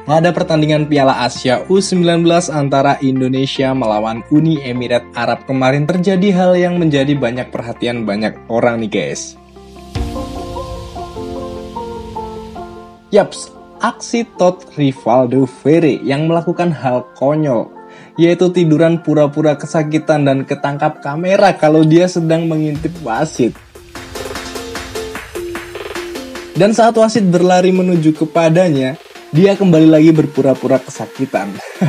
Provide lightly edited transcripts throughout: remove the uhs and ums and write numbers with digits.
Ada pertandingan Piala Asia U19 antara Indonesia melawan Uni Emirat Arab kemarin terjadi hal yang menjadi banyak perhatian banyak orang nih guys. Yaps, aksi Todd Rivaldo Ferre yang melakukan hal konyol, yaitu tiduran pura-pura kesakitan dan ketangkap kamera kalau dia sedang mengintip wasit. Dan saat wasit berlari menuju kepadanya, dia kembali lagi berpura-pura kesakitan.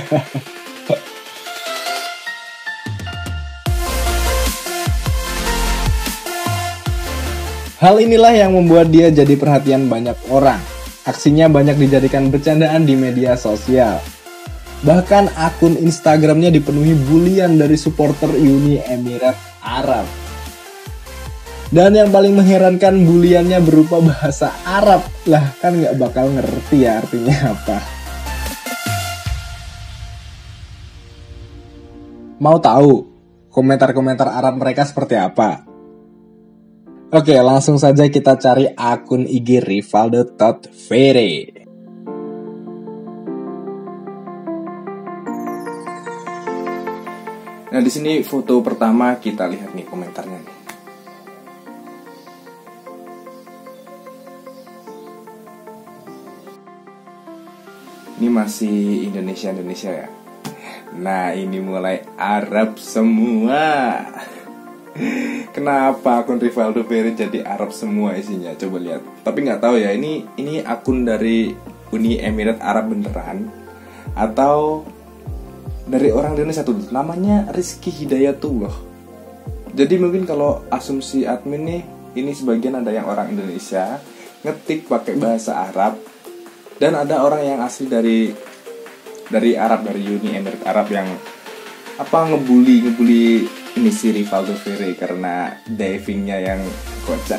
Hal inilah yang membuat dia jadi perhatian banyak orang. Aksinya banyak dijadikan bercandaan di media sosial. Bahkan akun Instagramnya dipenuhi bulian dari supporter Uni Emirat Arab. Dan yang paling mengherankan, buliannya berupa bahasa Arab. Lah kan nggak bakal ngerti ya artinya apa. Mau tahu komentar-komentar Arab mereka seperti apa? Oke, langsung saja kita cari akun IG Rivaldo Todd Ferre. Nah, di sini foto pertama kita lihat nih komentarnya nih. Ini masih Indonesia ya. Nah, ini mulai Arab semua. Kenapa akun Rivaldo Ferre jadi Arab semua isinya? Coba lihat. Tapi nggak tahu ya, ini akun dari Uni Emirat Arab beneran atau dari orang Indonesia tuh. Namanya Rizky Hidayatullah. Jadi mungkin kalau asumsi admin nih, ini sebagian ada yang orang Indonesia ngetik pakai bahasa Arab. Dan ada orang yang asli dari Arab, dari Uni Emirat Arab yang ngebully ini si Rivaldo Ferre karena divingnya yang kocak.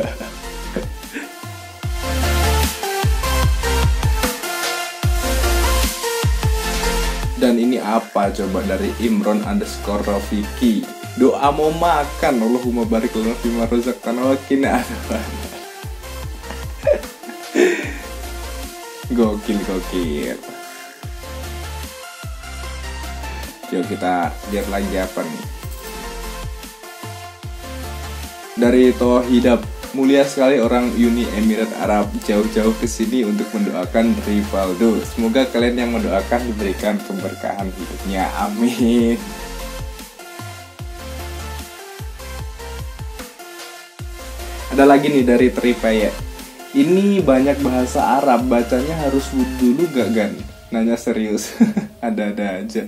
Dan ini apa coba dari Imron_Rafiki. Doa mau makan, Allahumma barik lana fima razaqtana wa qina adzabannar. Gokil. Yuk kita lihat lagi apa nih. Dari Tohidab, mulia sekali orang Uni Emirat Arab jauh-jauh ke sini untuk mendoakan Rivaldo. Semoga kalian yang mendoakan diberikan keberkahan hidupnya. Amin. Ada lagi nih dari Tripeye. Ini banyak bahasa Arab, bacanya harus wudhu dulu gak Gan? Nanya serius. Ada-ada aja.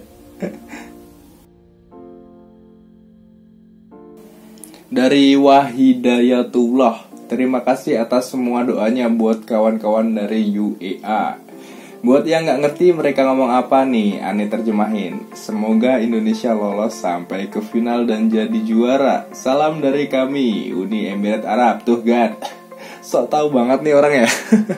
Dari Wahidayatullah, terima kasih atas semua doanya buat kawan-kawan dari UEA. Buat yang gak ngerti mereka ngomong apa nih, Ani terjemahin. Semoga Indonesia lolos sampai ke final dan jadi juara. Salam dari kami, Uni Emirat Arab. Tuh Gan, sok tahu banget nih orang ya.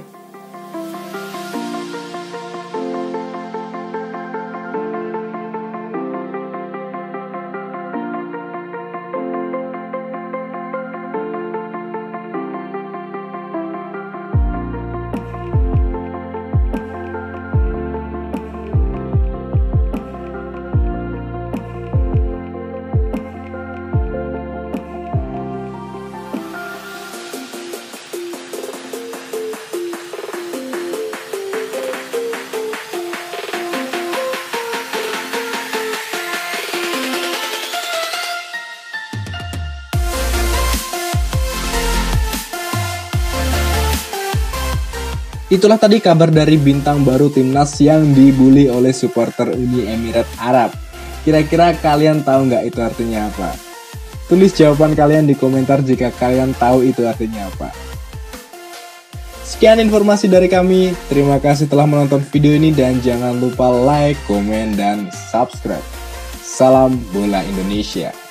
Itulah tadi kabar dari bintang baru timnas yang dibully oleh supporter Uni Emirat Arab. Kira-kira kalian tahu nggak itu artinya apa? Tulis jawaban kalian di komentar jika kalian tahu itu artinya apa. Sekian informasi dari kami. Terima kasih telah menonton video ini dan jangan lupa like, komen, dan subscribe. Salam bola Indonesia.